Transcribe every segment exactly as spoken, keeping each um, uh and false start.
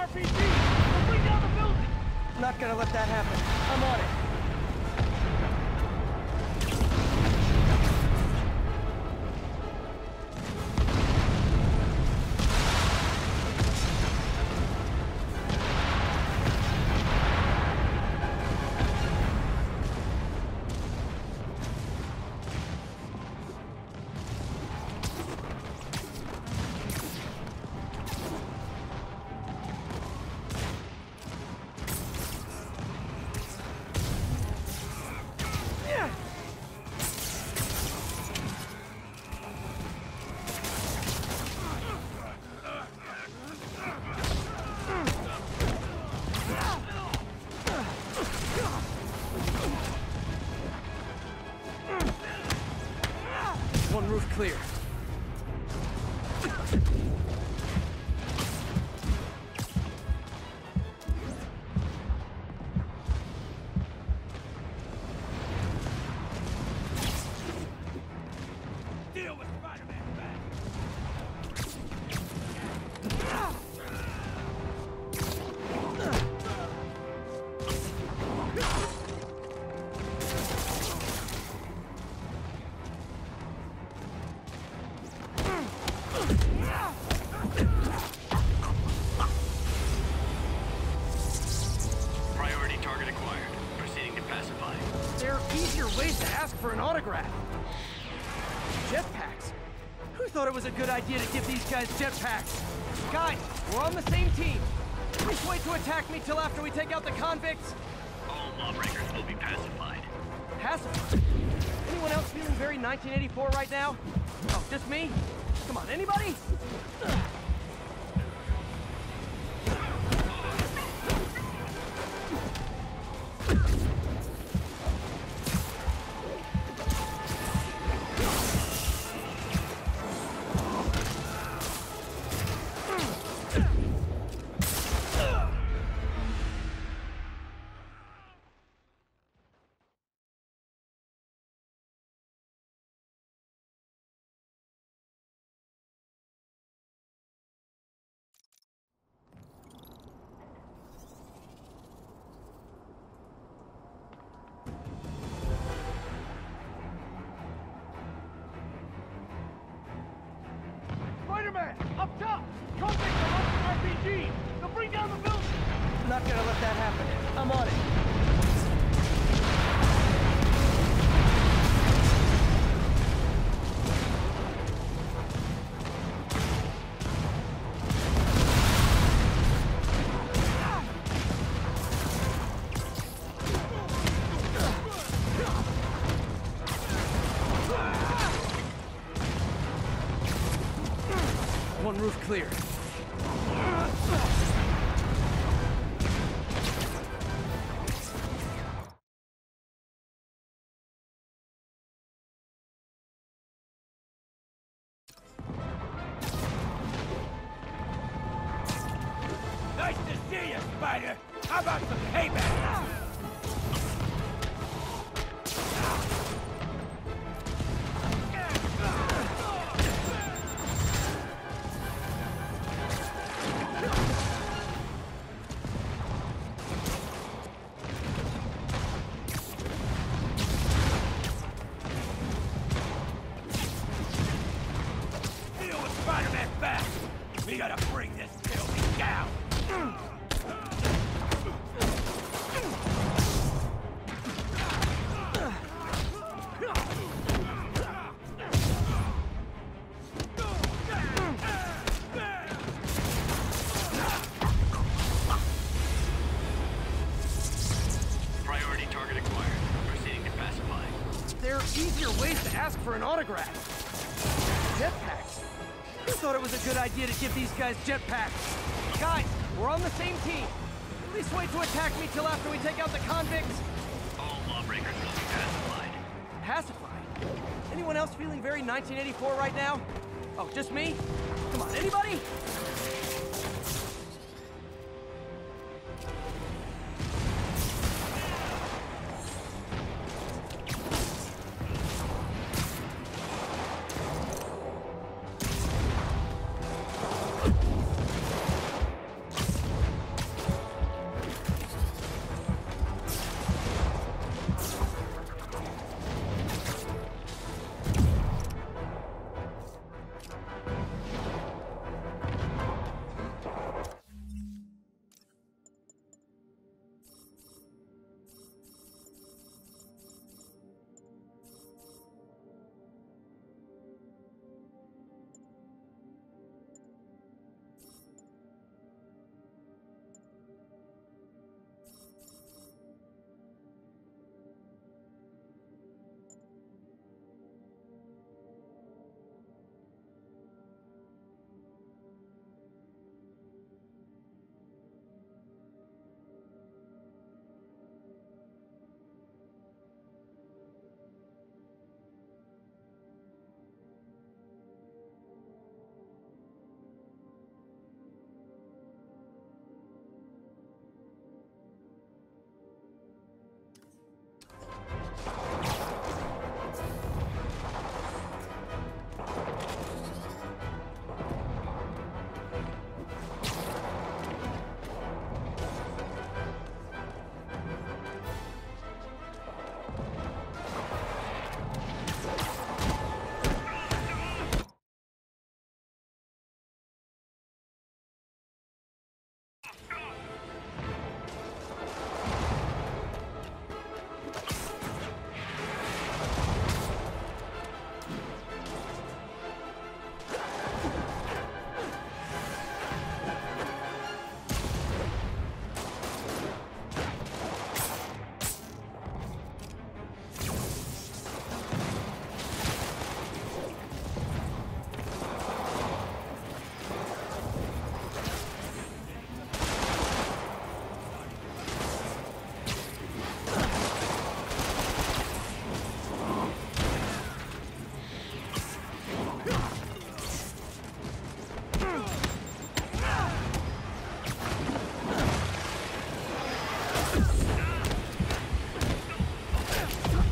P G! They'll bring down the building! Not gonna let that happen. I'm on it. One roof clear. Deal with Spider-Man back! Priority target acquired. Proceeding to pacify. There are easier ways to ask for an autograph. Jetpacks. Who thought it was a good idea to give these guys jetpacks? Guys, we're on the same team. Please wait to attack me till after we take out the convicts. All lawbreakers will be pacified. Pacified. Anyone else feeling very nineteen eighty-four right now? Oh, just me? Come on, anybody? Ugh. Spider-Man! Up top! Convicts are launching R P Gs! They'll bring down the building! Not gonna let that happen. I'm on it. One roof clear. Nice to see you, Spider! How about some payback? Deal with Spider-Man fast! We gotta bring this building down! Priority target acquired. Proceeding to pacify. There are easier ways to ask for an autograph. Jetpacks. Who thought it was a good idea to give these guys jetpacks? Guys, we're on the same team. Please wait to attack me till after we take out the convicts. All lawbreakers will be pacified. Pacified. Anyone else feeling very nineteen eighty-four right now? Oh, just me? Come on, anybody?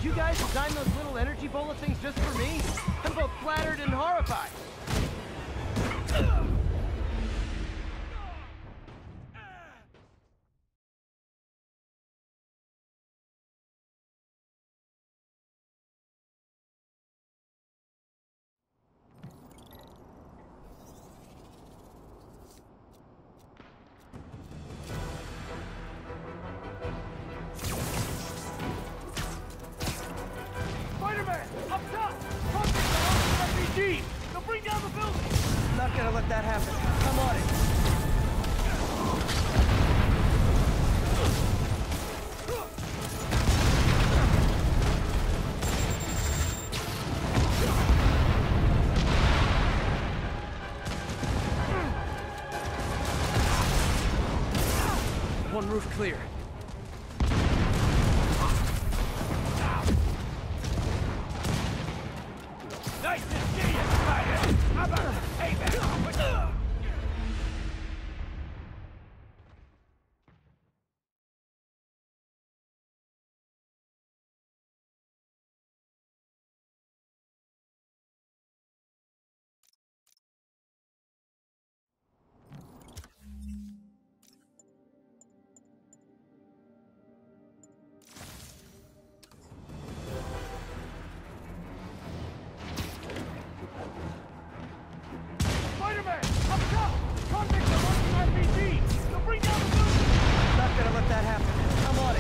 you guys design those little energy bullet things just for me? I'm both flattered and horrified. Spider-Man! Up top! Contact the R P G! They'll bring down the building! I'm not gonna let that happen. I'm on it. One roof clear. Nice to see you, Spider! How about some payback? Spider-Man! Up top! Contact the Russian R P G! They'll bring down the building! I'm not gonna let that happen. I'm on it.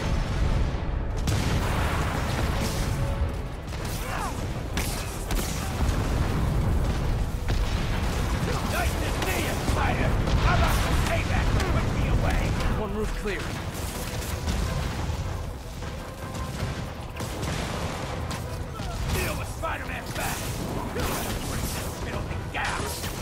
Nice to see you, Spider! How about some payback for putting me away? One roof clear. Deal with Spider-Man's back! Bring this filthy gap!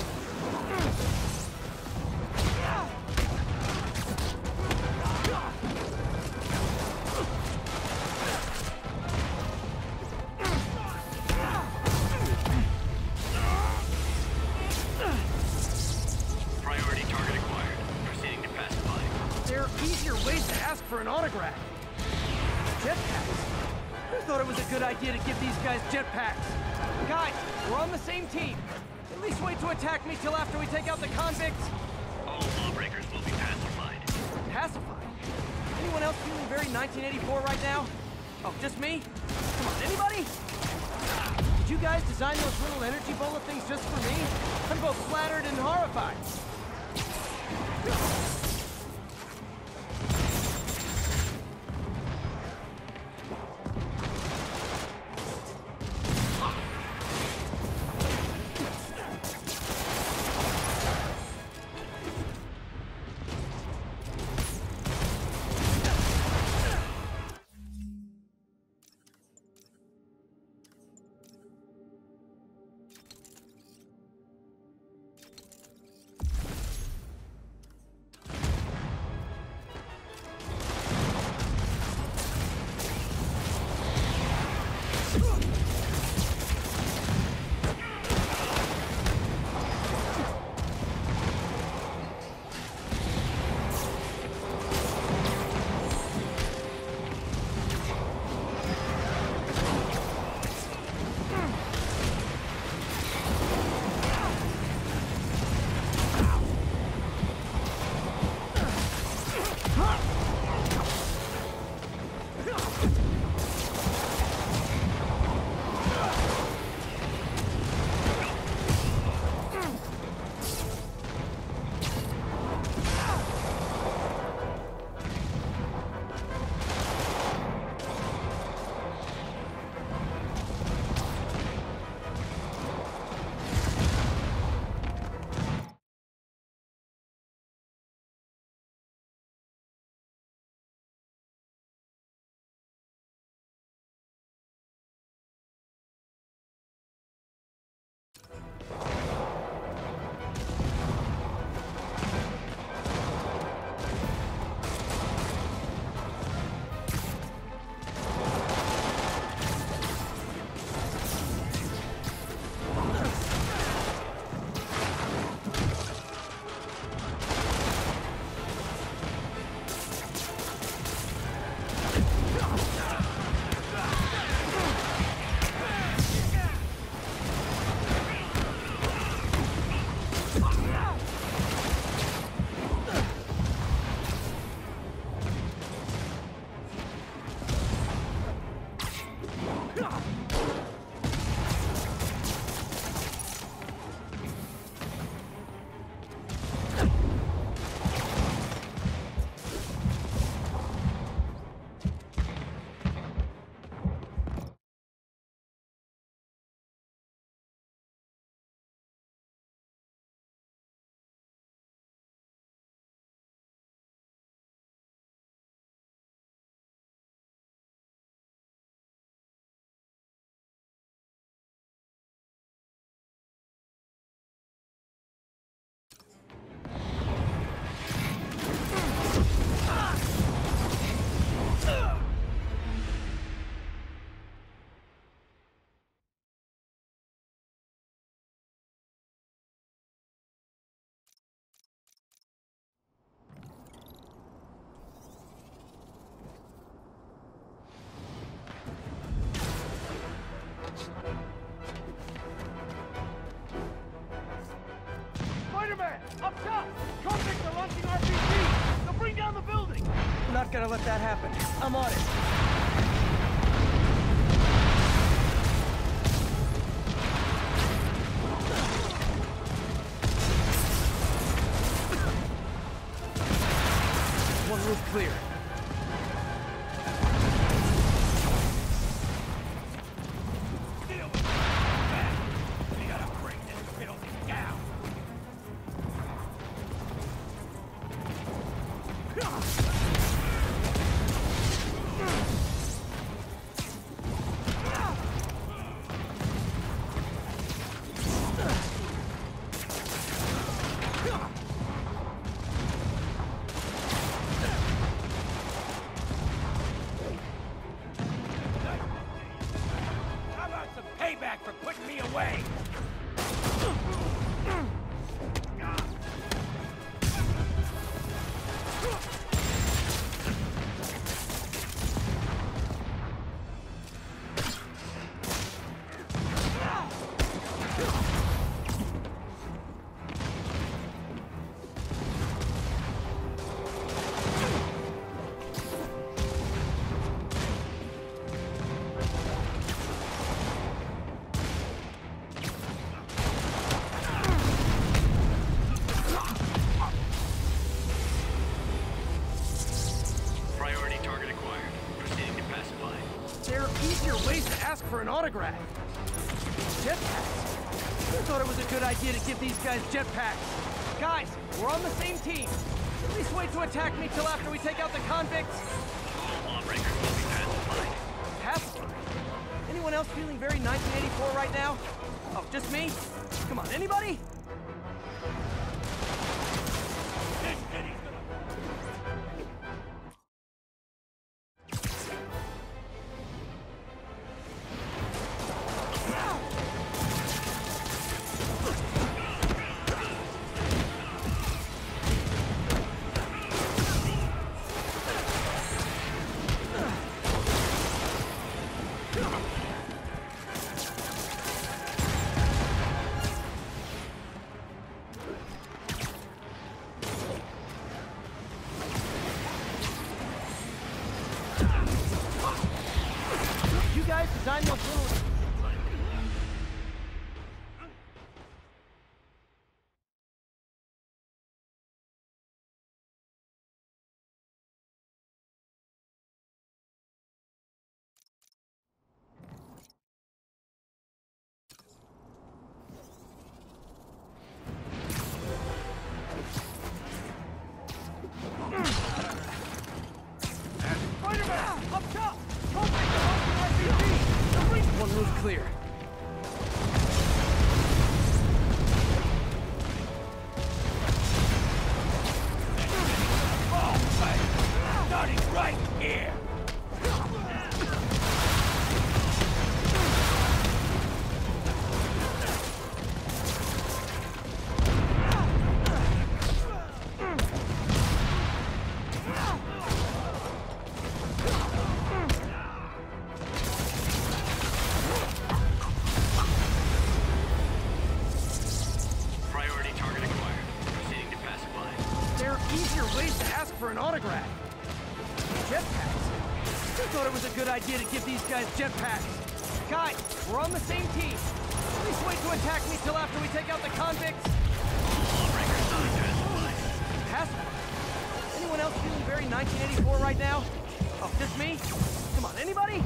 Priority target acquired. Proceeding to pacify. There are easier ways to ask for an autograph. Jetpacks. Who thought it was a good idea to give these guys jetpacks? Guys, we're on the same team. At least wait to attack me till after we take out the convicts. All lawbreakers will be pacified. Pacified. Anyone else feeling very nineteen eighty-four right now? Oh, just me? Come on, anybody? Did you guys design those little energy bullet things just for me? I'm both flattered and horrified. Spider-Man! Up top! Convicts are launching R P Gs! They'll bring down the building! I'm not gonna let that happen. I'm on it. One roof clear. Deal with it. We gotta bring this building down. How about some payback for putting me away? Priority target acquired. Proceeding to pacify. There are easier ways to ask for an autograph. Jetpacks? Who thought it was a good idea to give these guys jetpacks? Guys, we're on the same team. At least wait to attack me till after we take out the convicts. All lawbreakers will be pacified. Pacified? Anyone else feeling very nineteen eighty-four right now? Oh, just me? Come on, anybody? This city's gonna... You guys designed those little... Spider-Man! Up top! Convicts are launching R P Gs! They'll bring one roof good idea to give these guys jetpacks. Guys, we're on the same team. At least wait to attack me till after we take out the convicts. Password? Anyone else feeling very nineteen eighty-four right now? Oh, just me? Come on, anybody?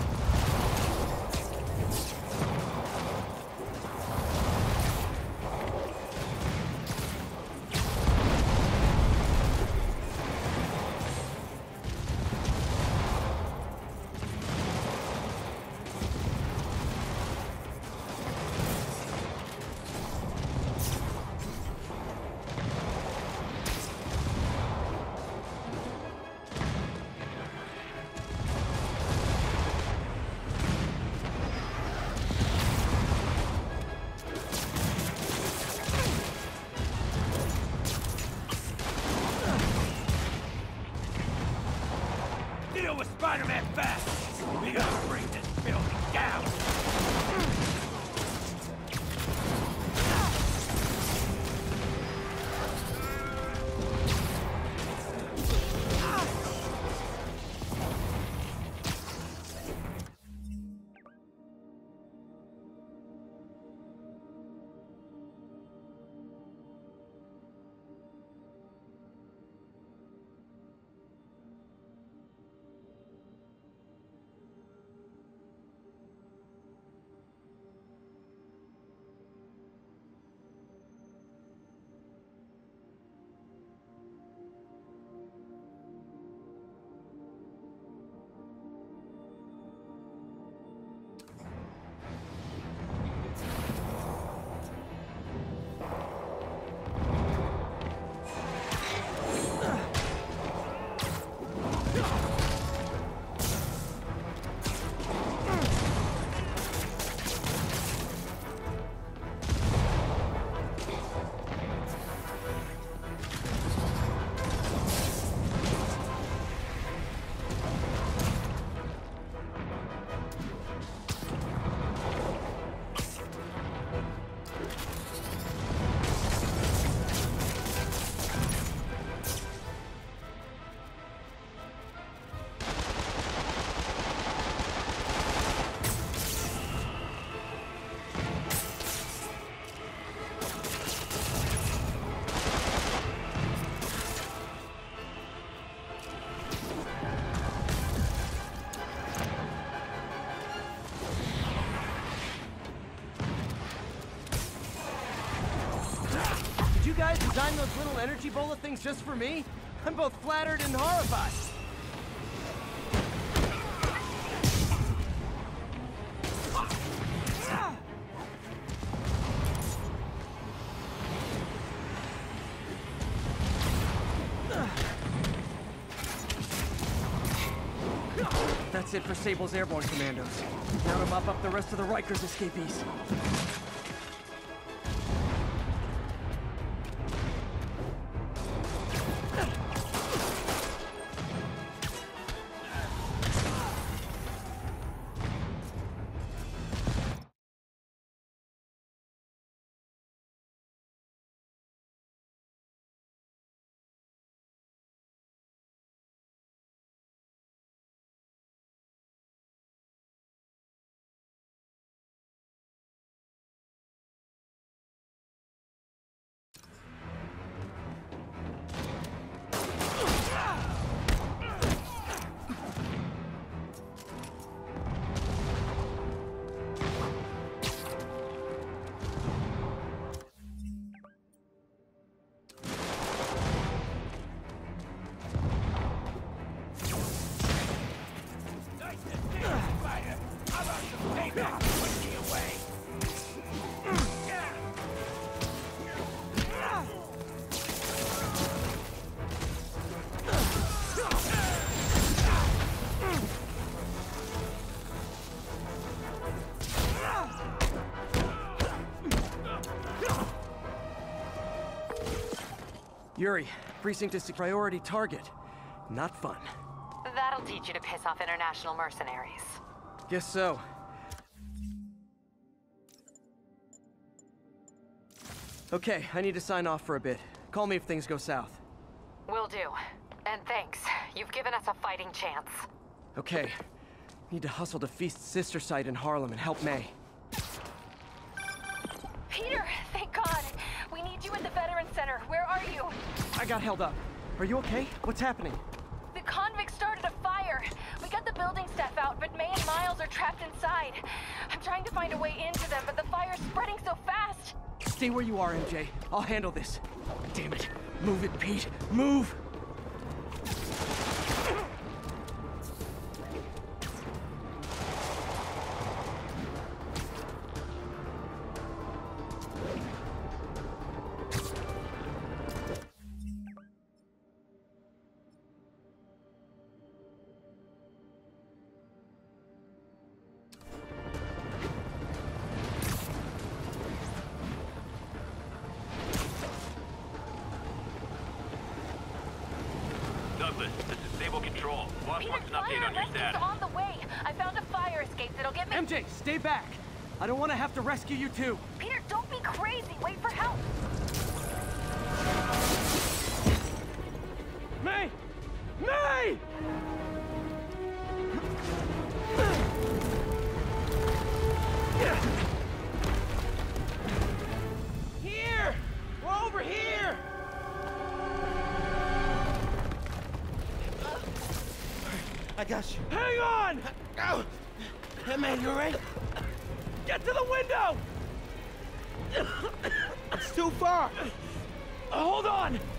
Deal with Spider-Man fast! We gotta bring this building down! You guys designed those little energy bullet things just for me? I'm both flattered and horrified. That's it for Sable's airborne commandos. Now to mop up the rest of the Rikers escapees. Yuri, precinct is a priority target. Not fun. That'll teach you to piss off international mercenaries. Guess so. Okay, I need to sign off for a bit. Call me if things go south. Will do. And thanks. You've given us a fighting chance. Okay. Need to hustle to Feast's sister site in Harlem and help May. Peter, thank God. We need you at the Veterans Center. Where are you? I got held up. Are you okay? What's happening? The convicts started a fire. We got the building staff out, but May and Miles are trapped inside. I'm trying to find a way into them, but the fire's spreading so fast. Stay where you are, M J. I'll handle this. Damn it. Move it, Pete. Move! Douglas, this is Stable Control. Boss Peter, wants an fire update on your rescue's status. on the way. I found a fire escape that'll get me... M J, stay back! I don't want to have to rescue you too! Peter, don't be crazy. Wait for help. May! May! Here! We're over here! I got you. Hang on! Oh. Hey, man, you alright? Get to the window! It's too far. Hold on!